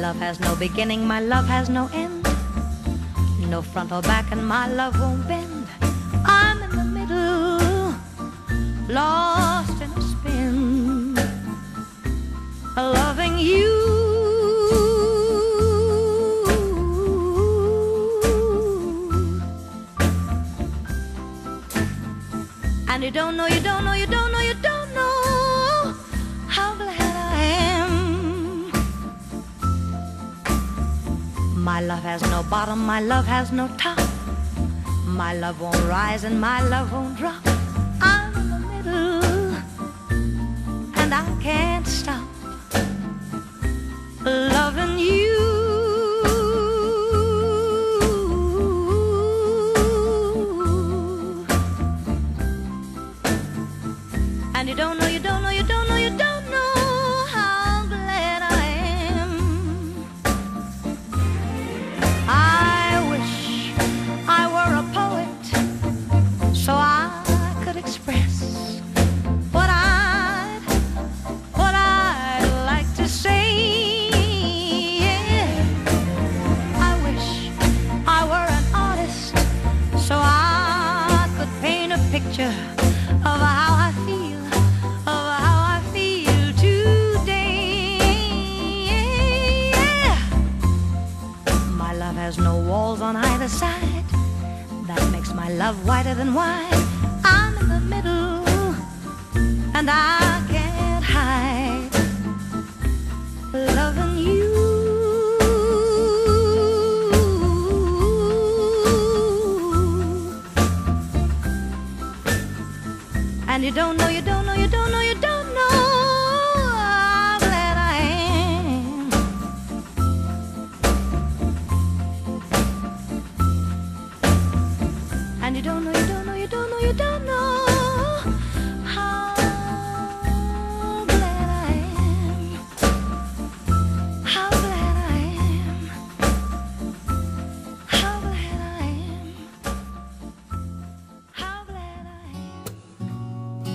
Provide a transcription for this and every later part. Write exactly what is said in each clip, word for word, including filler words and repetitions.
love has no beginning, my love has no end. No front or back, and my love won't bend. I'm in the middle, lost in a spin, loving you. And you don't know, you don't know, you don't know, you don't know how glad I am. My love has no bottom, my love has no top. My love won't rise and my love won't drop. I'm in the middle and I can't stop loving you. And you don't know, you don't know, you don't know, you don't know how glad I am. I wish I were a poet so I could express what I'd, what I'd like to say. Yeah. I wish I were an artist so I could paint a picture of how I feel, of how I feel today. Yeah. My love has no walls on either side. That makes my love whiter than wine. I'm in the middle and I can't hide loving you. And you don't know, you don't know, you don't know, you don't know how glad I am. And you don't know, you don't know, you don't know, you don't know how glad I am. How glad I am. How glad I am. How glad I am.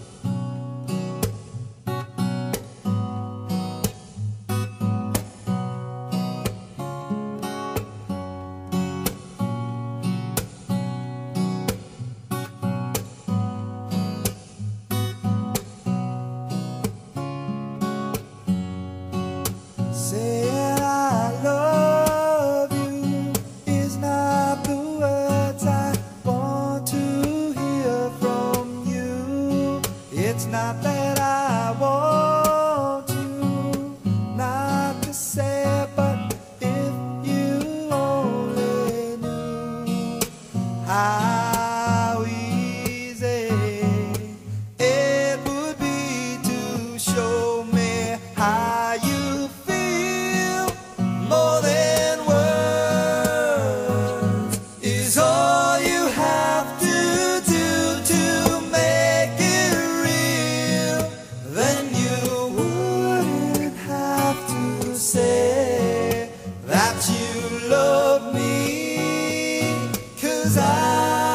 Saying I love you is not the words I want to hear from you. It's not that I want you not to say it, but if you only knew how easy it would be to show me how you feel. More than words is all you have to do to make it real. Then you wouldn't have to say that you love me, 'cause I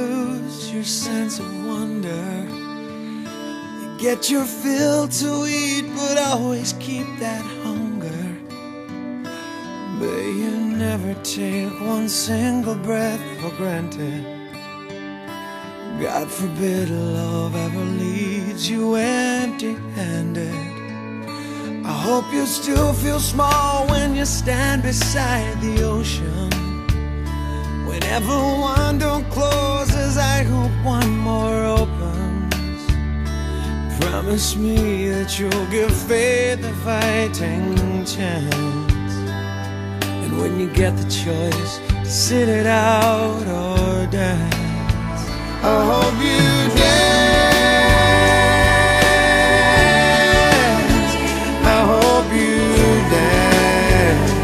lose your sense of wonder. You get your fill to eat, but always keep that hunger. But you never take one single breath for granted. God forbid love ever leaves you empty-handed. I hope you still feel small when you stand beside the ocean. Whenever one door closes, I hope one more opens. Promise me that you'll give faith a fighting chance. And when you get the choice to sit it out or dance, I hope you dance. I hope you dance.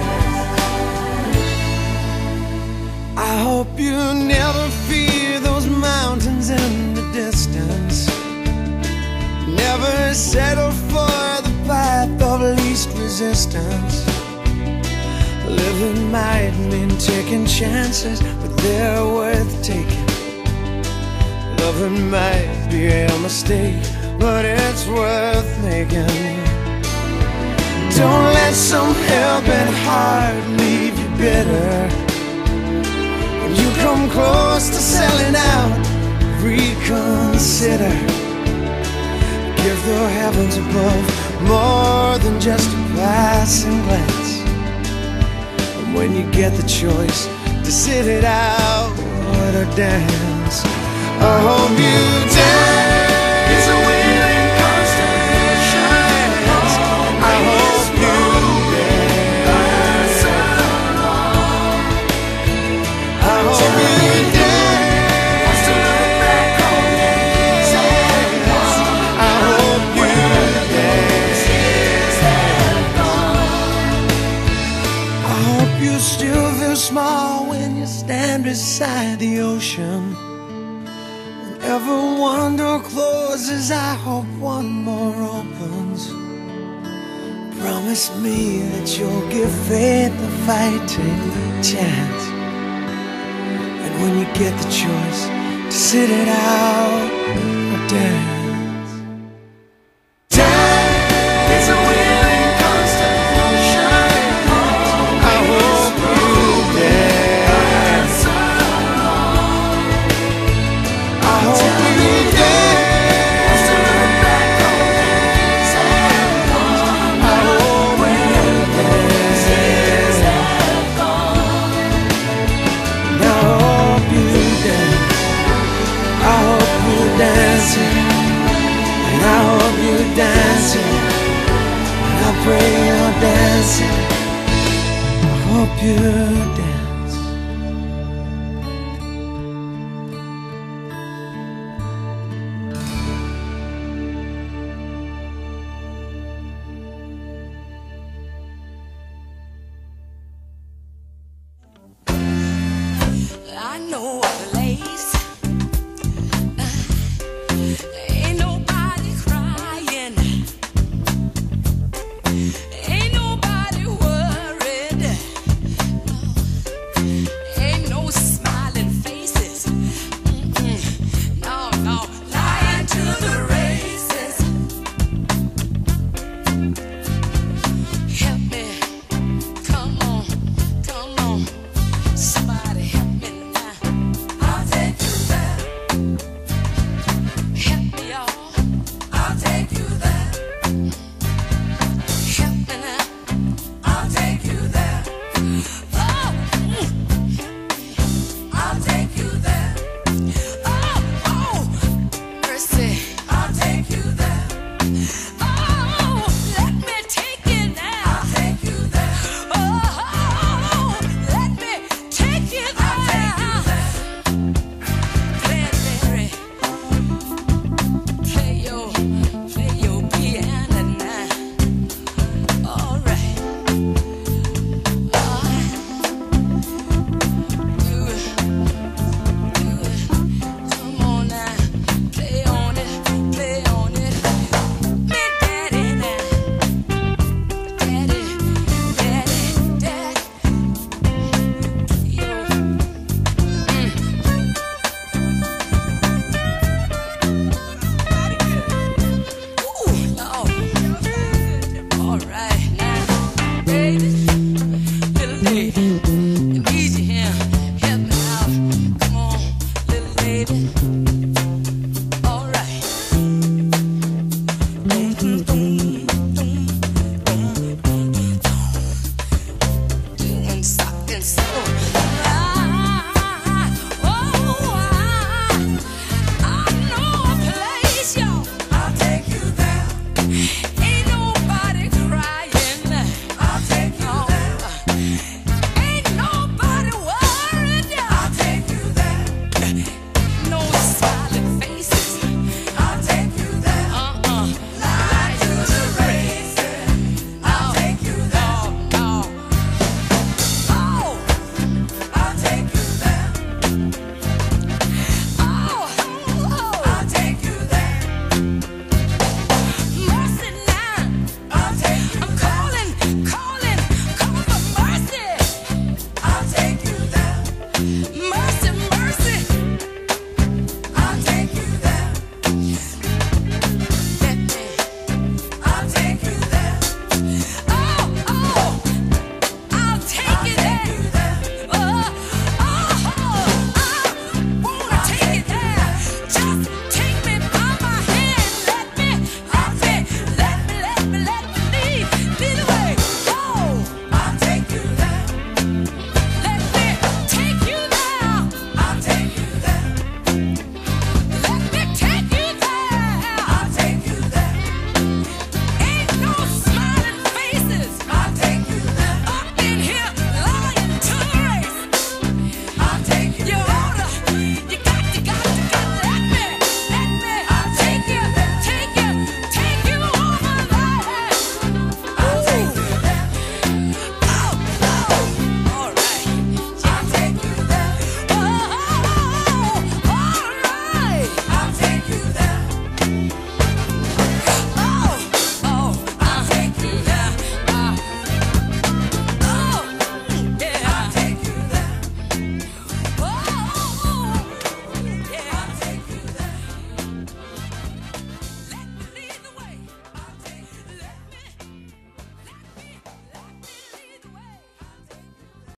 I hope you never fear those mountains in the distance. Never settle for the path of least resistance. Living might mean taking chances, but they're worth taking. Loving might be a mistake, but it's worth making. Don't let some hell-bent heart leave you bitter. When you come close to selling out, reconsider. Give the heavens above more than just a passing glance. And when you get the choice to sit it out or dance, I hope you dance. It's a willing constellation. I hope you dance. I hope you dance. I hope you dance. I hope you still feel small when you stand beside the ocean. Whenever one door closes, I hope one more opens. Promise me that you'll give faith a fighting chance. And when you get the choice to sit it out or dance, dance is a willing constellation. I hope you dance. I hope you dance. I hope you dance. And I hope you dance. I hope you dancing. And I hope you dancing. And I pray you're dancing. I hope you dance. I know a place. Ain't nobody crying. Ain't nobody worried.